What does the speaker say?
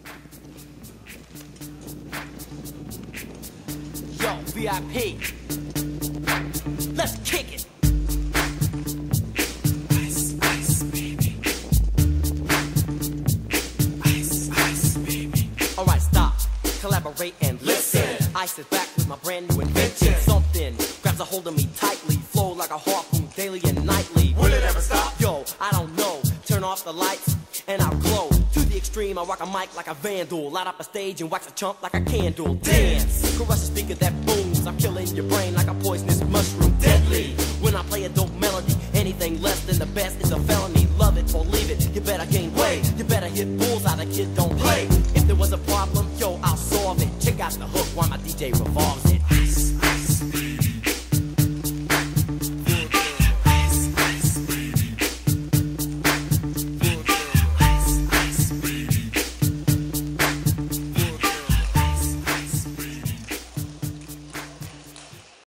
Yo, VIP, let's kick it. Ice, ice, baby. Ice, ice, baby. Alright, stop, collaborate and listen. Ice is back with my brand new invention. Something grabs a hold of me tightly, flow like a harpoon daily and nightly. Will it ever stop? Yo, I don't know. Turn off the lights and I'll glow. To the extreme, I rock a mic like a vandal. Light up a stage and wax a chump like a candle. Dance, crush a speaker that booms. I'm killing your brain like a poisonous mushroom. Deadly, when I play a dope melody. Anything less than the best is a felony. Love it or leave it, you better gain weight. You better hit bulls out, a kid don't play. If there was a problem